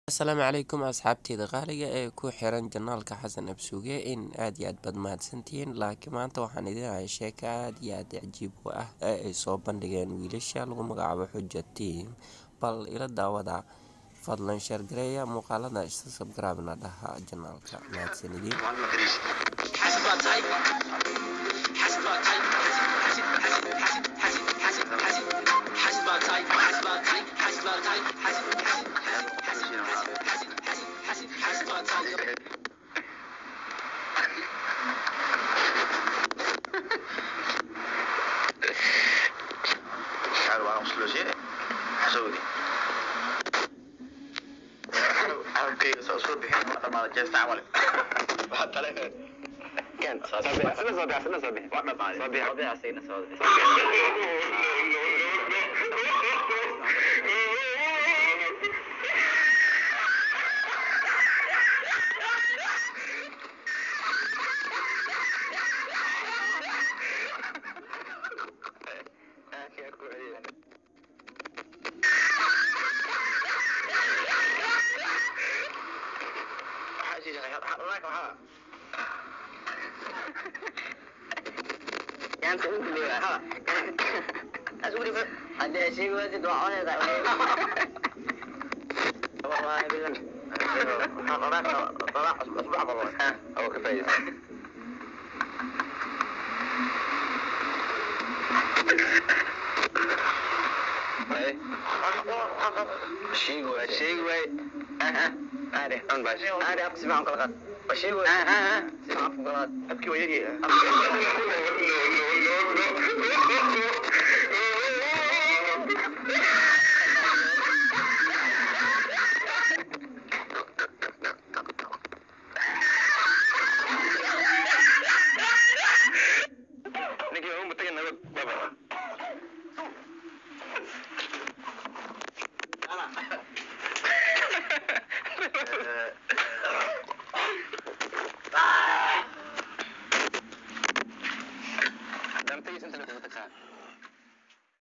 السلام عليكم أصحابتي غالية ku xiran janaalka Xasan Absuuge in aad iyo aad bad mahadsantihiin laakiin maanta waxaan idin hayaa sheeko aad iyo aad cajiib u ah ay soo bandhigeen wiilasha lagu magacaabo Xuja Team bal ila daawada fadlan share gareeya muuqaalada subscribe na dhaha janaalka mahadsanidin